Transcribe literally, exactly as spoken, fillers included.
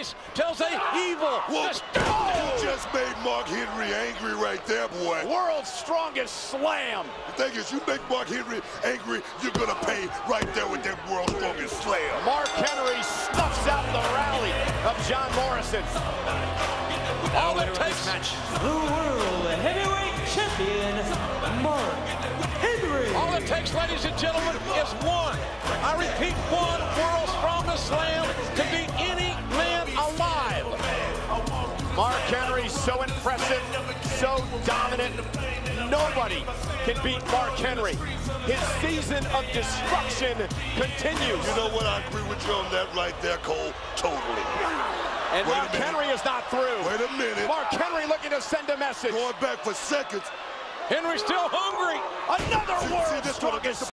face tells a evil, Well, disturbing. you just made Mark Henry angry right there, boy. World's strongest slam. The thing is, you make Mark Henry angry, you're gonna pay right there with that world's strongest slam. Mark Henry snuffs out the rally of John Morrison. All it takes. match. The World Heavyweight Champion, Mark Henry. All it takes, ladies and gentlemen, is one. I repeat, one world's strongest slam to beat any man alive. Mark Henry, so impressive, so dominant. Nobody can beat Mark Henry. His season of destruction continues. You know what? I agree with you on that right there, Cole. Totally. And Wait Mark Henry is not through. Wait a minute. Mark Henry looking to send a message. Going back for seconds. Henry still hungry. Another See, world's see, this one against strongest